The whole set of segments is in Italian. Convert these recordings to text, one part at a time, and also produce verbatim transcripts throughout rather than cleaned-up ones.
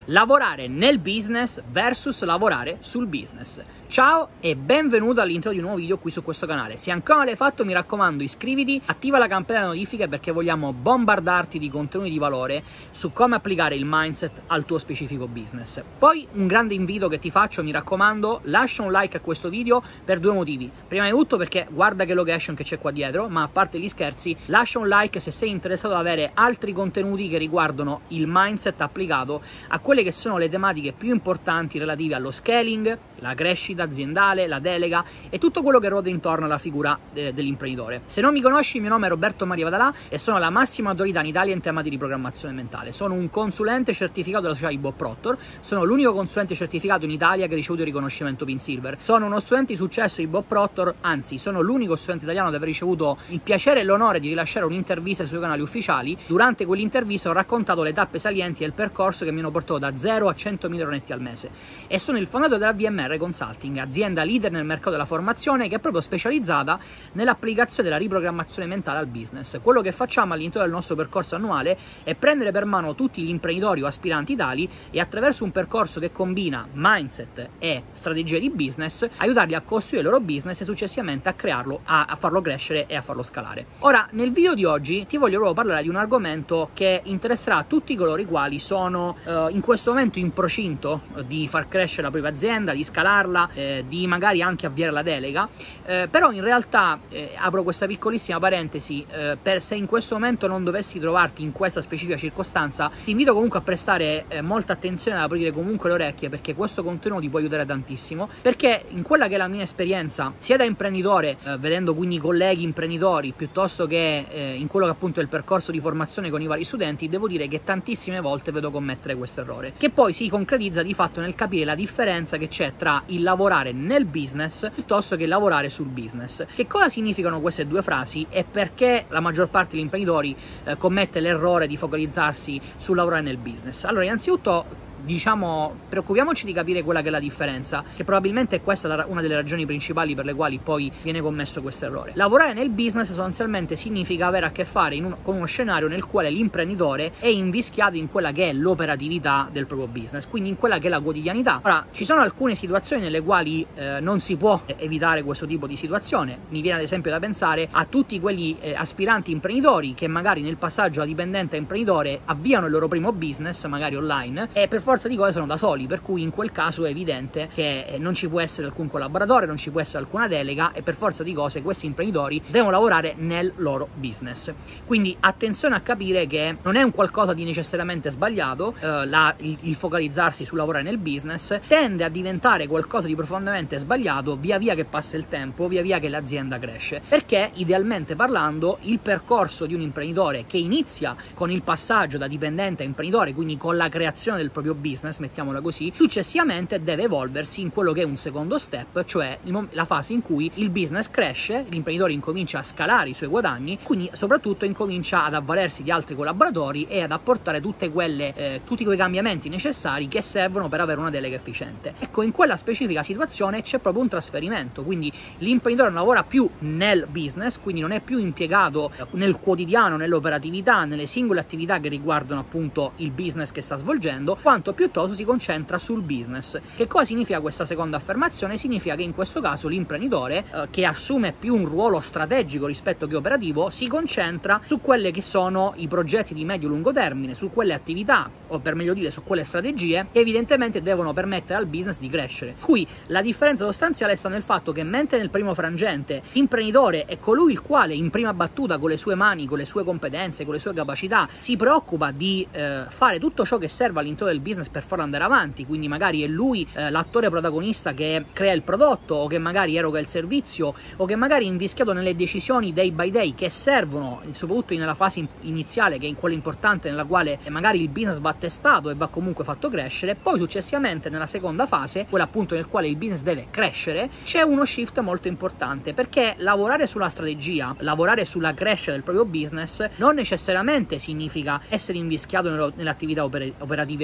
lavorare nel business versus lavorare sul business. Ciao e benvenuto all'intro di un nuovo video qui su questo canale. Se ancora non l'hai fatto, mi raccomando, iscriviti, attiva la campanella delle notifiche perché vogliamo bombardarti di contenuti di valore su come applicare il mindset al tuo specifico business. Poi un grande invito che ti faccio, mi raccomando, lascia un like a questo video per due motivi. Prima di tutto perché guarda che location che c'è qua dietro, ma a parte gli scherzi, lascia un like se sei interessato ad avere altri contenuti che riguardano il mindset applicato a quelle che sono le tematiche più importanti relative allo scaling, la crescita aziendale, la delega e tutto quello che ruota intorno alla figura de dell'imprenditore. Se non mi conosci, il mio nome è Roberto Maria Vadalà e sono la massima autorità in Italia in tema di riprogrammazione mentale. Sono un consulente certificato della società di Bob Proctor, sono l'unico consulente certificato in Italia che ha ricevuto il riconoscimento Pin Silver. Sono uno studente di successo di Bob Proctor, anzi sono l'unico studente italiano ad aver ricevuto il piacere e l'onore di rilasciare un'intervista sui canali ufficiali. Durante quell'intervista ho raccontato le tappe salienti del percorso che mi hanno portato da zero a centomila euro netti al mese e sono il fondatore della V M R Consulting, azienda leader nel mercato della formazione che è proprio specializzata nell'applicazione della riprogrammazione mentale al business. Quello che facciamo all'interno del nostro percorso annuale è prendere per mano tutti gli imprenditori o aspiranti tali e attraverso un percorso che combina mindset e strategie di business aiutarli a costruire il loro business e successivamente a crearlo, a, a farlo crescere e a farlo scalare. Ora, nel video di oggi ti voglio proprio parlare di un argomento che interesserà a tutti coloro i quali sono eh, in questo momento in procinto di far crescere la propria azienda, di scalarla, Eh, di magari anche avviare la delega, eh, però in realtà eh, apro questa piccolissima parentesi, eh, per se in questo momento non dovessi trovarti in questa specifica circostanza, ti invito comunque a prestare eh, molta attenzione, ad aprire comunque le orecchie perché questo contenuto ti può aiutare tantissimo, perché in quella che è la mia esperienza sia da imprenditore, eh, vedendo quindi colleghi imprenditori, piuttosto che eh, in quello che appunto è il percorso di formazione con i vari studenti, devo dire che tantissime volte vedo commettere questo errore, che poi si concretizza di fatto nel capire la differenza che c'è tra il lavorare nel business piuttosto che lavorare sul business. Che cosa significano queste due frasi e perché la maggior parte degli imprenditori eh, commette l'errore di focalizzarsi sul lavorare nel business? Allora, innanzitutto, diciamo, preoccupiamoci di capire quella che è la differenza, che probabilmente è questa una delle ragioni principali per le quali poi viene commesso questo errore. Lavorare nel business sostanzialmente significa avere a che fare in un, con uno scenario nel quale l'imprenditore è invischiato in quella che è l'operatività del proprio business, quindi in quella che è la quotidianità. Ora, ci sono alcune situazioni nelle quali eh, non si può evitare questo tipo di situazione. Mi viene ad esempio da pensare a tutti quelli eh, aspiranti imprenditori che magari nel passaggio da dipendente a imprenditore avviano il loro primo business, magari online, e per forza di cose sono da soli, per cui in quel caso è evidente che non ci può essere alcun collaboratore, non ci può essere alcuna delega e per forza di cose questi imprenditori devono lavorare nel loro business. Quindi attenzione a capire che non è un qualcosa di necessariamente sbagliato, eh, la, il, il focalizzarsi sul lavorare nel business tende a diventare qualcosa di profondamente sbagliato via via che passa il tempo, via via che l'azienda cresce, perché idealmente parlando il percorso di un imprenditore che inizia con il passaggio da dipendente a imprenditore, quindi con la creazione del proprio business, mettiamola così, successivamente deve evolversi in quello che è un secondo step, cioè la fase in cui il business cresce, l'imprenditore incomincia a scalare i suoi guadagni, quindi soprattutto incomincia ad avvalersi di altri collaboratori e ad apportare tutte quelle, eh, tutti quei cambiamenti necessari che servono per avere una delega efficiente. Ecco, in quella specifica situazione c'è proprio un trasferimento, quindi l'imprenditore non lavora più nel business, quindi non è più impiegato nel quotidiano, nell'operatività, nelle singole attività che riguardano appunto il business che sta svolgendo, quanto piuttosto si concentra sul business. Che cosa significa questa seconda affermazione? Significa che in questo caso l'imprenditore, eh, che assume più un ruolo strategico rispetto che operativo, si concentra su quelle che sono i progetti di medio-lungo termine, su quelle attività, o per meglio dire su quelle strategie che evidentemente devono permettere al business di crescere. Qui la differenza sostanziale sta nel fatto che mentre nel primo frangente l'imprenditore è colui il quale in prima battuta con le sue mani, con le sue competenze, con le sue capacità si preoccupa di eh, fare tutto ciò che serve all'interno del business per farlo andare avanti, quindi magari è lui eh, l'attore protagonista che crea il prodotto o che magari eroga il servizio o che magari è invischiato nelle decisioni day by day che servono soprattutto nella fase iniziale, che è quella importante nella quale magari il business va testato e va comunque fatto crescere. Poi successivamente nella seconda fase, quella appunto nel quale il business deve crescere, c'è uno shift molto importante, perché lavorare sulla strategia, lavorare sulla crescita del proprio business non necessariamente significa essere invischiato nelle attività oper operative quotidiane,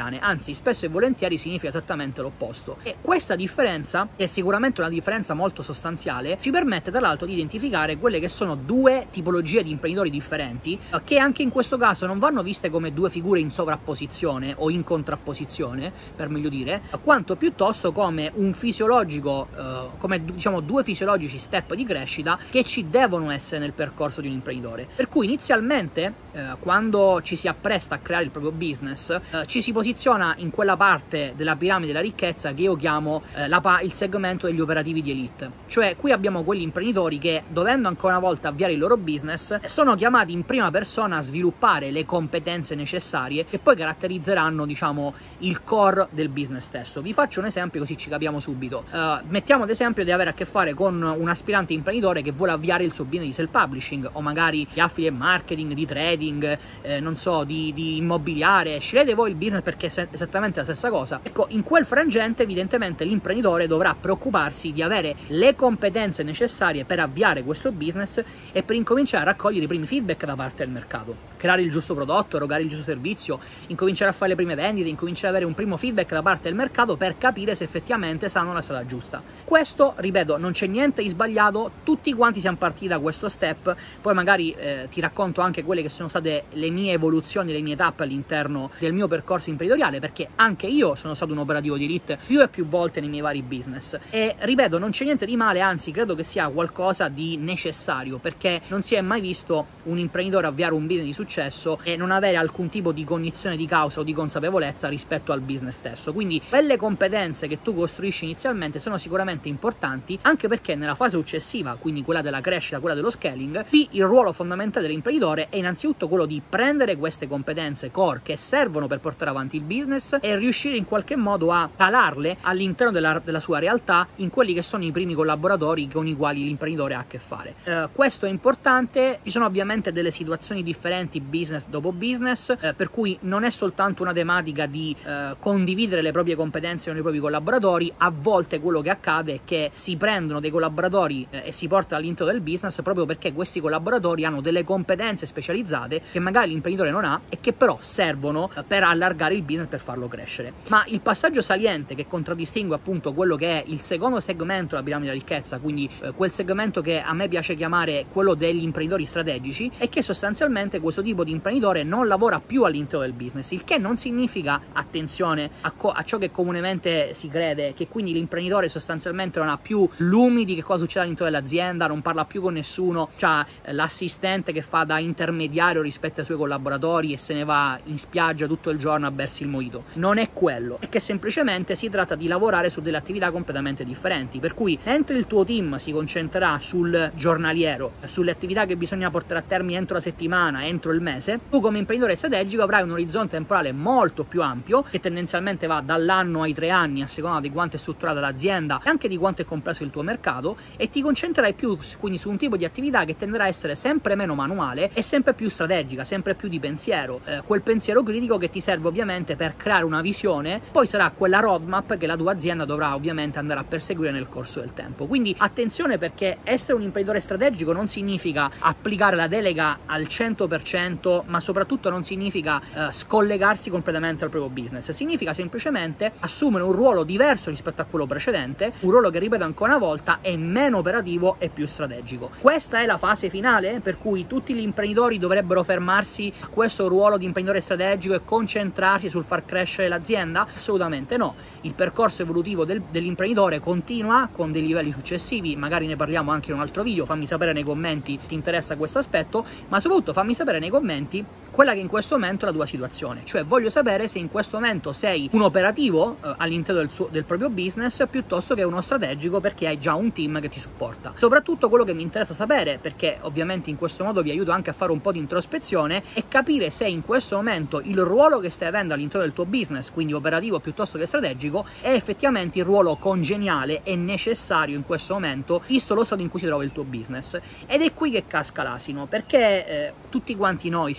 cane, anzi spesso e volentieri significa esattamente l'opposto. E questa differenza è sicuramente una differenza molto sostanziale, ci permette tra l'altro di identificare quelle che sono due tipologie di imprenditori differenti, che anche in questo caso non vanno viste come due figure in sovrapposizione o in contrapposizione, per meglio dire, quanto piuttosto come un fisiologico, eh, come diciamo due fisiologici step di crescita che ci devono essere nel percorso di un imprenditore. Per cui inizialmente, eh, quando ci si appresta a creare il proprio business, eh, ci si posiziona in quella parte della piramide della ricchezza che io chiamo eh, la il segmento degli operativi di elite. Cioè qui abbiamo quegli imprenditori che, dovendo ancora una volta avviare il loro business, sono chiamati in prima persona a sviluppare le competenze necessarie che poi caratterizzeranno, diciamo, il core del business stesso. Vi faccio un esempio così ci capiamo subito. Uh, mettiamo ad esempio di avere a che fare con un aspirante imprenditore che vuole avviare il suo business di self-publishing o magari di affiliate marketing, di trading, eh, non so, di, di immobiliare. Scegliete voi il business perché è esattamente la stessa cosa. Ecco, in quel frangente evidentemente l'imprenditore dovrà preoccuparsi di avere le competenze necessarie per avviare questo business e per incominciare a raccogliere i primi feedback da parte del mercato, creare il giusto prodotto, erogare il giusto servizio, incominciare a fare le prime vendite, incominciare ad avere un primo feedback da parte del mercato per capire se effettivamente stanno nella strada giusta. Questo, ripeto, non c'è niente di sbagliato, tutti quanti siamo partiti da questo step. Poi magari eh, ti racconto anche quelle che sono state le mie evoluzioni, le mie tappe all'interno del mio percorso imprenditoriale, perché anche io sono stato un operativo di elite più e più volte nei miei vari business e ripeto, non c'è niente di male, anzi credo che sia qualcosa di necessario, perché non si è mai visto un imprenditore avviare un business di successo e non avere alcun tipo di cognizione di causa o di consapevolezza rispetto al business stesso. Quindi quelle competenze che tu costruisci inizialmente sono sicuramente importanti, anche perché nella fase successiva, quindi quella della crescita, quella dello scaling, lì il ruolo fondamentale dell'imprenditore è innanzitutto quello di prendere queste competenze core che servono per portare avanti il business e riuscire in qualche modo a calarle all'interno della, della sua realtà in quelli che sono i primi collaboratori con i quali l'imprenditore ha a che fare. Eh, questo è importante. Ci sono ovviamente delle situazioni differenti business dopo business, eh, per cui non è soltanto una tematica di eh, condividere le proprie competenze con i propri collaboratori. A volte quello che accade è che si prendono dei collaboratori eh, e si portano all'interno del business proprio perché questi collaboratori hanno delle competenze specializzate che magari l'imprenditore non ha e che però servono eh, per allargare il business, per farlo crescere. Ma il passaggio saliente che contraddistingue appunto quello che è il secondo segmento della piramide della ricchezza, quindi eh, quel segmento che a me piace chiamare quello degli imprenditori strategici, è che sostanzialmente questo tipo di imprenditore non lavora più all'interno del business, il che non significa, attenzione, a, a ciò che comunemente si crede, che quindi l'imprenditore sostanzialmente non ha più lumi di che cosa succede all'interno dell'azienda, non parla più con nessuno, c'ha eh, l'assistente che fa da intermediario rispetto ai suoi collaboratori e se ne va in spiaggia tutto il giorno a bersi il mojito. Non è quello, è che semplicemente si tratta di lavorare su delle attività completamente differenti, per cui mentre il tuo team si concentrerà sul giornaliero, sulle attività che bisogna portare a termine entro la settimana, entro il mese, tu come imprenditore strategico avrai un orizzonte temporale molto più ampio che tendenzialmente va dall'anno ai tre anni a seconda di quanto è strutturata l'azienda e anche di quanto è complesso il tuo mercato, e ti concentrerai più quindi su un tipo di attività che tenderà a essere sempre meno manuale e sempre più strategica, sempre più di pensiero, eh, quel pensiero critico che ti serve ovviamente per creare una visione, poi sarà quella roadmap che la tua azienda dovrà ovviamente andare a perseguire nel corso del tempo. Quindi attenzione, perché essere un imprenditore strategico non significa applicare la delega al cento per cento, ma soprattutto non significa eh, scollegarsi completamente dal proprio business, significa semplicemente assumere un ruolo diverso rispetto a quello precedente, un ruolo che, ripeto ancora una volta, è meno operativo e più strategico. Questa è la fase finale per cui tutti gli imprenditori dovrebbero fermarsi a questo ruolo di imprenditore strategico e concentrarsi sul far crescere l'azienda? Assolutamente no. Il percorso evolutivo del, dell'imprenditore continua con dei livelli successivi, magari ne parliamo anche in un altro video, fammi sapere nei commenti se ti interessa questo aspetto, ma soprattutto fammi sapere nei commenti quella che in questo momento è la tua situazione, cioè voglio sapere se in questo momento sei un operativo eh, all'interno del, del proprio business piuttosto che uno strategico, perché hai già un team che ti supporta. Soprattutto quello che mi interessa sapere, perché ovviamente in questo modo vi aiuto anche a fare un po' di introspezione, è capire se in questo momento il ruolo che stai avendo all'interno del tuo business, quindi operativo piuttosto che strategico, è effettivamente il ruolo congeniale e necessario in questo momento, visto lo stato in cui si trova il tuo business. Ed è qui che casca l'asino, perché eh, tutti quanti noi siamo ovviamente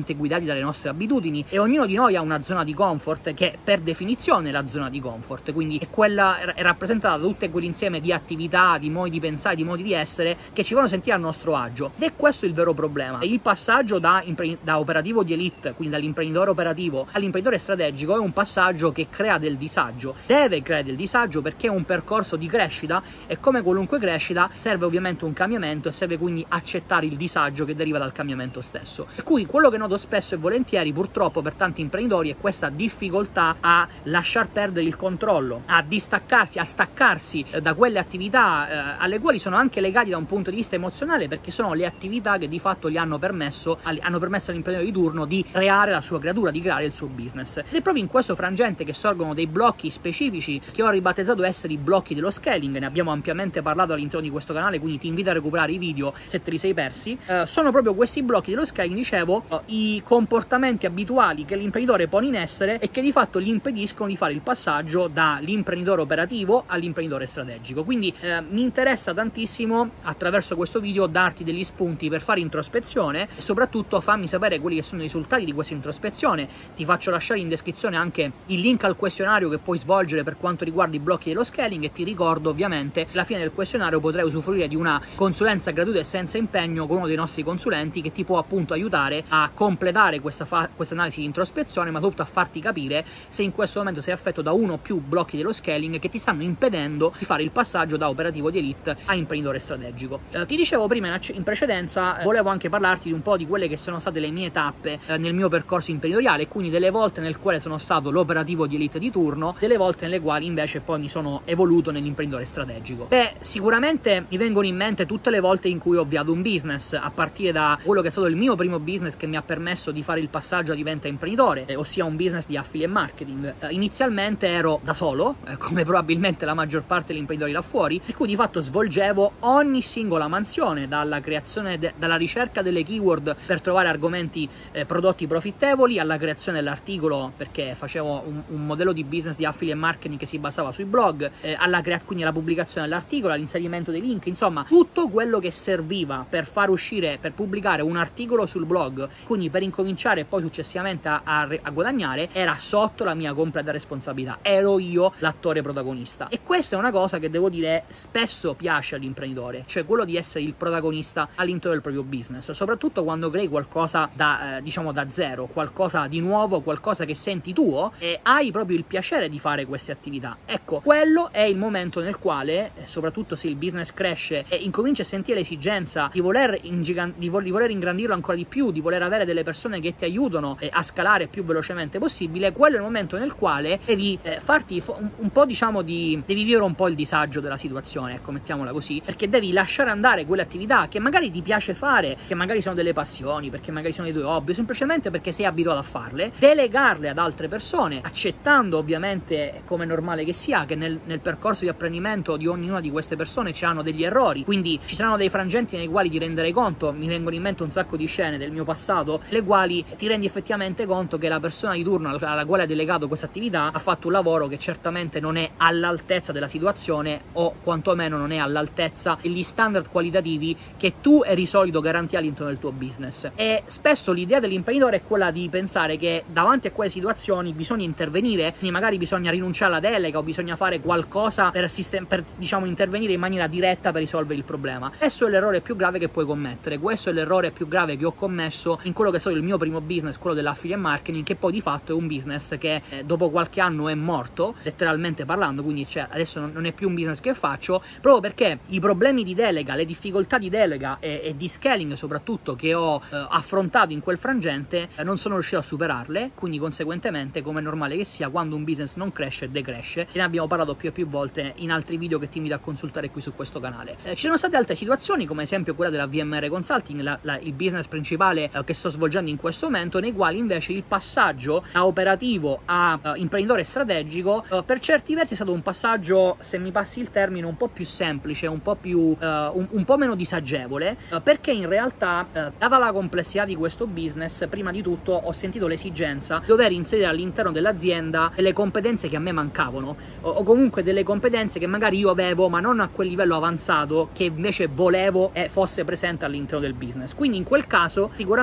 ovviamente guidati dalle nostre abitudini, e ognuno di noi ha una zona di comfort che per definizione è la zona di comfort, quindi è quella è rappresentata da tutte quell'insieme di attività, di modi di pensare, di modi di essere che ci fanno sentire a nostro agio. Ed è questo il vero problema. Il passaggio da, da operativo di elite, quindi dall'imprenditore operativo all'imprenditore strategico, è un passaggio che crea del disagio, deve creare del disagio, perché è un percorso di crescita e come qualunque crescita serve ovviamente un cambiamento e serve quindi accettare il disagio che deriva dal cambiamento stesso. Per cui quello che noto spesso e volentieri purtroppo per tanti imprenditori è questa difficoltà a lasciar perdere il controllo, a distaccarsi, a staccarsi da quelle attività eh, alle quali sono anche legati da un punto di vista emozionale, perché sono le attività che di fatto gli hanno permesso hanno permesso all'imprenditore di turno di creare la sua creatura, di creare il suo business. Ed è proprio in questo frangente che sorgono dei blocchi specifici che ho ribattezzato essere i blocchi dello scaling. Ne abbiamo ampiamente parlato all'interno di questo canale, quindi ti invito a recuperare i video se te li sei persi. Eh, sono proprio questi blocchi dello scaling, dicevo, eh, i comportamenti abituali che l'imprenditore pone in essere e che di fatto gli impediscono di fare il passaggio dall'imprenditore operativo all'imprenditore strategico. Quindi eh, mi interessa tantissimo attraverso questo video darti degli spunti per fare introspezione e soprattutto fammi sapere quelli che sono i risultati di questa introspezione. Ti faccio lasciare in descrizione anche il link al questionario che puoi svolgere per quanto riguarda i blocchi dello scaling, e ti ricordo ovviamente che alla fine del questionario potrai usufruire di una consulenza gratuita e senza impegno con uno dei nostri consulenti che ti può appunto aiutare a completare questa, questa analisi di introspezione, ma soprattutto a farti capire se in questo momento sei affetto da uno o più blocchi dello scaling che ti stanno impedendo di fare il passaggio da operativo di elite a imprenditore strategico. Eh, ti dicevo prima in precedenza, eh, volevo anche parlarti di un po' di quelle che sono state le mie tappe eh, nel mio percorso imprenditoriale, quindi delle volte nel quale sono stato l'operativo di elite di turno, delle volte nelle quali invece poi mi sono evoluto nell'imprenditore strategico. Beh, sicuramente mi vengono in mente tutte le volte in cui ho avviato un business, a partire da quello che è stato il mio primo business che mi ha permesso di fare il passaggio a diventa imprenditore, eh, ossia un business di affiliate marketing. Eh, inizialmente ero da solo, eh, come probabilmente la maggior parte degli imprenditori là fuori, per cui di fatto svolgevo ogni singola mansione, dalla creazione, dalla ricerca delle keyword per trovare argomenti, eh, prodotti profittevoli, alla creazione dell'articolo, perché facevo un, un modello di business di affiliate marketing che si basava sui blog, eh, alla crea- quindi alla pubblicazione dell'articolo, all'inserimento dei link, insomma tutto quello che serviva per far uscire, per pubblicare un articolo sul blog, quindi per incominciare poi successivamente a, a, a guadagnare, era sotto la mia completa responsabilità, ero io l'attore protagonista. E questa è una cosa che devo dire spesso piace all'imprenditore, cioè quello di essere il protagonista all'interno del proprio business, soprattutto quando crei qualcosa da eh, diciamo da zero, qualcosa di nuovo, qualcosa che senti tuo e hai proprio il piacere di fare queste attività. Ecco, quello è il momento nel quale, eh, soprattutto se il business cresce e incominci a sentire l'esigenza di voler, di, vo di voler ingrandirlo ancora di più, di voler avere delle persone che ti aiutano eh, a scalare più velocemente possibile, quello è il momento nel quale devi eh, farti un, un po' diciamo di devi vivere un po' il disagio della situazione, ecco, mettiamola così, perché devi lasciare andare quelle attività che magari ti piace fare, che magari sono delle passioni, perché magari sono i tuoi hobby, semplicemente perché sei abituato a farle, delegarle ad altre persone, accettando ovviamente, come è normale che sia, che nel, nel percorso di apprendimento di ognuna di queste persone ci hanno degli errori, quindi ci saranno dei frangenti nei quali ti renderai conto. Mi vengono in mente un sacco di scene del mio passato, le quali ti rendi effettivamente conto che la persona di turno alla quale hai delegato questa attività ha fatto un lavoro che certamente non è all'altezza della situazione, o quantomeno non è all'altezza degli standard qualitativi che tu eri solito garantire all'interno del tuo business. E spesso l'idea dell'imprenditore è quella di pensare che davanti a quelle situazioni bisogna intervenire, quindi magari bisogna rinunciare alla delega o bisogna fare qualcosa per, per diciamo intervenire in maniera diretta per risolvere il problema. Questo è l'errore più grave che puoi commettere, questo è l'errore più grave che ho commesso in quello che è stato il mio primo business, quello dell'affiliate marketing, che poi di fatto è un business che eh, dopo qualche anno è morto, letteralmente parlando, quindi cioè, adesso non, non è più un business che faccio, proprio perché i problemi di delega, le difficoltà di delega e, e di scaling soprattutto che ho eh, affrontato in quel frangente eh, non sono riuscito a superarle, quindi conseguentemente, come è normale che sia, quando un business non cresce decresce, e ne abbiamo parlato più e più volte in altri video che ti invito a consultare qui su questo canale. Eh, ci sono state altre situazioni, come esempio quella della V M R Consulting, la, la, il business principale eh, che sto svolgendo in questo momento, nei quali invece il passaggio da operativo a uh, imprenditore strategico uh, per certi versi è stato un passaggio, se mi passi il termine, un po' più semplice, un po' più uh, un, un po' meno disagevole, uh, perché in realtà uh, data la complessità di questo business, prima di tutto ho sentito l'esigenza di dover inserire all'interno dell'azienda delle competenze che a me mancavano, o, o comunque delle competenze che magari io avevo ma non a quel livello avanzato che invece volevo e fosse presente all'interno del business. Quindi in quel caso sicuramente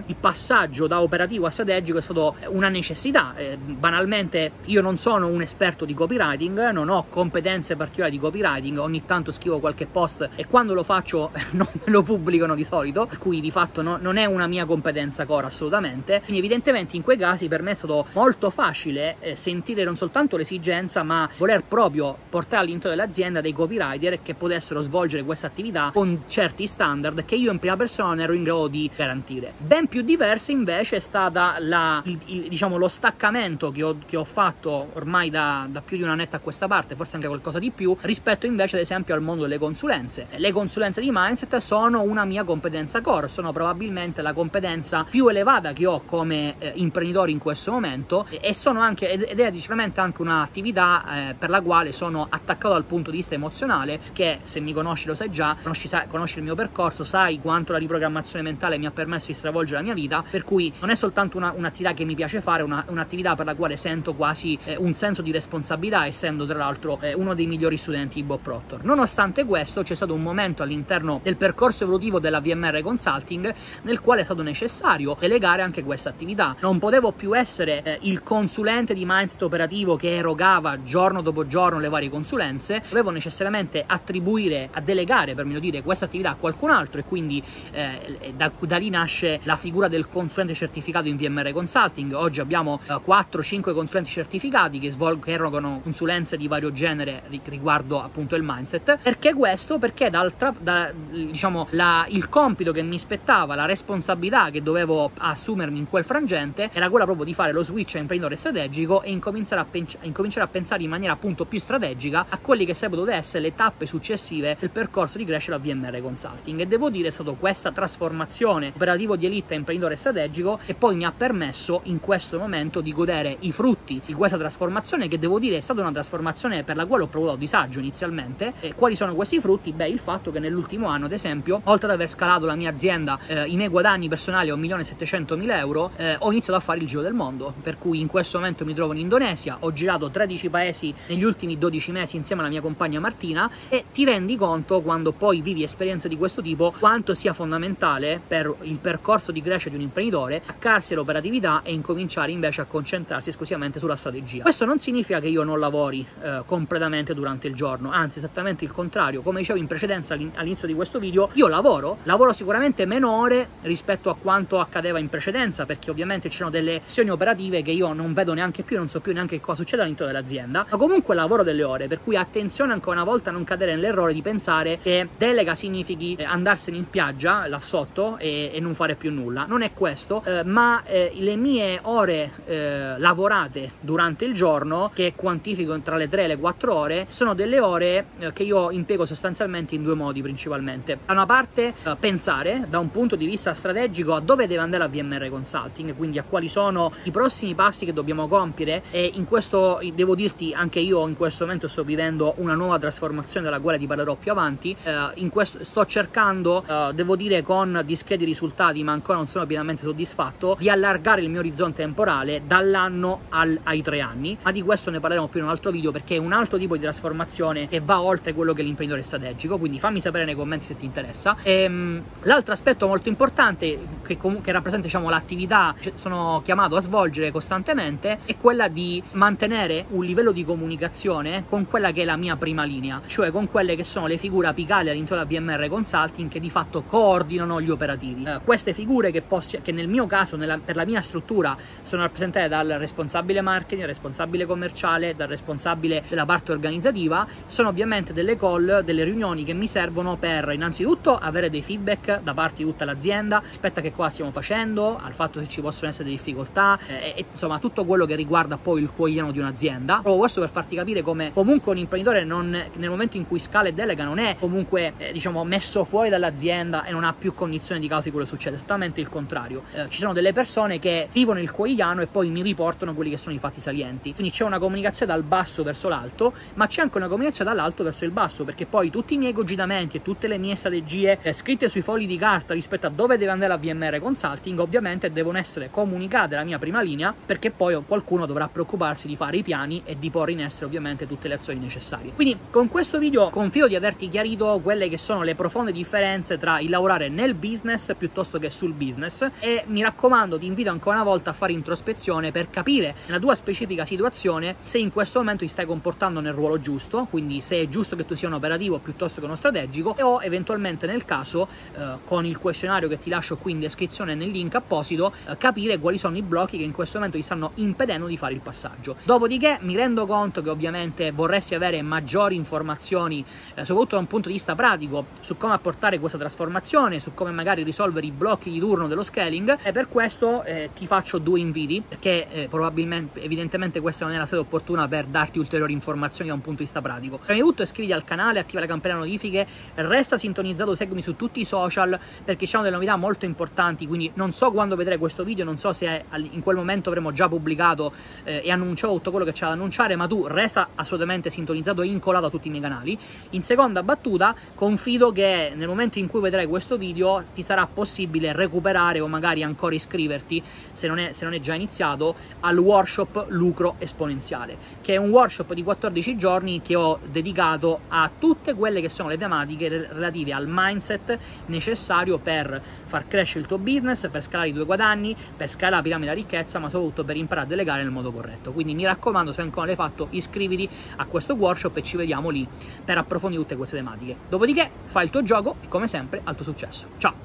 il passaggio da operativo a strategico è stato una necessità. Eh, banalmente io non sono un esperto di copywriting, non ho competenze particolari di copywriting, ogni tanto scrivo qualche post e quando lo faccio non me lo pubblicano di solito, per cui di fatto no, non è una mia competenza core assolutamente. Quindi evidentemente in quei casi per me è stato molto facile eh, sentire non soltanto l'esigenza, ma voler proprio portare all'interno dell'azienda dei copywriter che potessero svolgere questa attività con certi standard che io in prima persona non ero in grado di garantire. Ben più diversa invece è stata la, il, il, diciamo, lo staccamento che ho, che ho fatto ormai da, da più di un annetto a questa parte, forse anche qualcosa di più, rispetto invece ad esempio al mondo delle consulenze. Le consulenze di mindset sono una mia competenza core, sono probabilmente la competenza più elevata che ho come eh, imprenditore in questo momento e, e sono anche, ed è sicuramente anche un'attività eh, per la quale sono attaccato dal punto di vista emozionale, che se mi conosci lo sai già, conosci, sai, conosci il mio percorso, sai quanto la riprogrammazione mentale mi ha permesso di stravolgere la mia vita, per cui non è soltanto una, un'attività che mi piace fare, una, un'attività per la quale sento quasi eh, un senso di responsabilità, essendo tra l'altro eh, uno dei migliori studenti di Bob Proctor. Nonostante questo c'è stato un momento all'interno del percorso evolutivo della V M R Consulting nel quale è stato necessario delegare anche questa attività. Non potevo più essere eh, il consulente di mindset operativo che erogava giorno dopo giorno le varie consulenze, dovevo necessariamente attribuire, a delegare per meglio dire, questa attività a qualcun altro e quindi eh, da, da lì nasce la figura del consulente certificato in V M R Consulting. Oggi abbiamo eh, quattro cinque consulenti certificati che svolgono, che erogano consulenze di vario genere riguardo appunto il mindset. Perché questo? Perché d'altra, da, diciamo, la, il compito che mi spettava, la responsabilità che dovevo assumermi in quel frangente era quella proprio di fare lo switch a imprenditore strategico e incominciare a, pen- incominciare a pensare in maniera appunto più strategica a quelli che sarebbero dovute essere le tappe successive del percorso di crescita V M R Consulting. E devo dire è stata questa trasformazione operativo di elite a imprenditore strategico che poi mi ha permesso in questo momento di godere i frutti di questa trasformazione, che devo dire è stata una trasformazione per la quale ho provato disagio inizialmente. E quali sono questi frutti? Beh, il fatto che nell'ultimo anno ad esempio, oltre ad aver scalato la mia azienda, eh, i miei guadagni personali a un milione e settecentomila euro, eh, ho iniziato a fare il giro del mondo, per cui in questo momento mi trovo in Indonesia, ho girato tredici paesi negli ultimi dodici mesi insieme alla mia compagna Martina, e ti rendi conto quando poi vivi esperienze di questo tipo quanto sia fondamentale per il percorso di crescita di un imprenditore attaccarsi all'operatività e incominciare invece a concentrarsi esclusivamente sulla strategia. Questo non significa che io non lavori eh, completamente durante il giorno, anzi esattamente il contrario. Come dicevo in precedenza all'inizio di questo video, io lavoro, lavoro sicuramente meno ore rispetto a quanto accadeva in precedenza, perché ovviamente ci sono delle azioni operative che io non vedo neanche più, non so più neanche cosa succede all'interno dell'azienda, ma comunque lavoro delle ore, per cui attenzione ancora una volta a non cadere nell'errore di pensare che delega significhi andarsene in spiaggia là sotto e, e non fare più nulla. Non è questo, eh, ma eh, le mie ore eh, lavorate durante il giorno, che quantifico tra le tre e le quattro ore, sono delle ore eh, che io impiego sostanzialmente in due modi principalmente. Da una parte eh, pensare da un punto di vista strategico a dove deve andare la V M R Consulting, quindi a quali sono i prossimi passi che dobbiamo compiere, e in questo devo dirti anche io in questo momento sto vivendo una nuova trasformazione della quale ti parlerò più avanti. Eh, in questo sto cercando, eh, devo dire con discreti risultati, ma ancora non sono pienamente soddisfatto, di allargare il mio orizzonte temporale dall'anno al, ai tre anni, ma di questo ne parleremo più in un altro video, perché è un altro tipo di trasformazione che va oltre quello che è l'imprenditore strategico, quindi fammi sapere nei commenti se ti interessa. Ehm, l'altro aspetto molto importante che, che rappresenta, diciamo, l'attività che sono chiamato a svolgere costantemente è quella di mantenere un livello di comunicazione con quella che è la mia prima linea, cioè con quelle che sono le figure apicali all'interno della V M R Consulting che di fatto coordinano gli operativi. Eh, queste figure che, possi- che nel mio caso, nella, per la mia struttura, sono rappresentate dal responsabile marketing, responsabile commerciale, dal responsabile della parte organizzativa. Sono ovviamente delle call, delle riunioni che mi servono per innanzitutto avere dei feedback da parte di tutta l'azienda rispetto a che cosa stiamo facendo, al fatto se ci possono essere delle difficoltà, eh, e insomma tutto quello che riguarda poi il quotidiano di un'azienda. Proprio questo per farti capire come comunque un imprenditore non, nel momento in cui scala e delega, non è comunque eh, diciamo messo fuori dall'azienda e non ha più cognizione di causa di quello che succede, esattamente il contrario. Eh, ci sono delle persone che vivono il quotidiano e poi mi riportano quelli che sono i fatti salienti, quindi c'è una comunicazione dal basso verso l'alto, ma c'è anche una comunicazione dall'alto verso il basso, perché poi tutti i miei cogitamenti e tutte le mie strategie eh, scritte sui fogli di carta rispetto a dove deve andare la V M R Consulting ovviamente devono essere comunicate alla mia prima linea, perché poi qualcuno dovrà preoccuparsi di fare i piani e di porre in essere ovviamente tutte le azioni necessarie. Quindi con questo video confido di averti chiarito quelle che sono le profonde differenze tra il lavorare nel business piuttosto che sul business business. E mi raccomando, ti invito ancora una volta a fare introspezione per capire nella tua specifica situazione se in questo momento ti stai comportando nel ruolo giusto, quindi se è giusto che tu sia un operativo piuttosto che uno strategico, o eventualmente nel caso eh, con il questionario che ti lascio qui in descrizione nel link apposito eh, capire quali sono i blocchi che in questo momento ti stanno impedendo di fare il passaggio. Dopodiché mi rendo conto che ovviamente vorresti avere maggiori informazioni eh, soprattutto da un punto di vista pratico su come apportare questa trasformazione, su come magari risolvere i blocchi di turno dello scaling, e per questo eh, ti faccio due inviti, perché eh, probabilmente evidentemente questa non è la sede opportuna per darti ulteriori informazioni da un punto di vista pratico. Prima di tutto iscriviti al canale, attiva la campanella notifiche, resta sintonizzato, seguimi su tutti i social perché ci sono delle novità molto importanti, quindi non so quando vedrai questo video, non so se in quel momento avremo già pubblicato eh, e annunciato tutto quello che c'è da annunciare, ma tu resta assolutamente sintonizzato e incollato a tutti i miei canali. In seconda battuta confido che nel momento in cui vedrai questo video ti sarà possibile recuperare o magari ancora iscriverti, se non è, se non è già iniziato, al workshop Lucro Esponenziale, che è un workshop di quattordici giorni che ho dedicato a tutte quelle che sono le tematiche relative al mindset necessario per far crescere il tuo business, per scalare i tuoi guadagni, per scalare la piramide della ricchezza, ma soprattutto per imparare a delegare nel modo corretto. Quindi mi raccomando, se ancora non l'hai fatto, iscriviti a questo workshop e ci vediamo lì per approfondire tutte queste tematiche. Dopodiché fai il tuo gioco e come sempre al tuo successo. Ciao!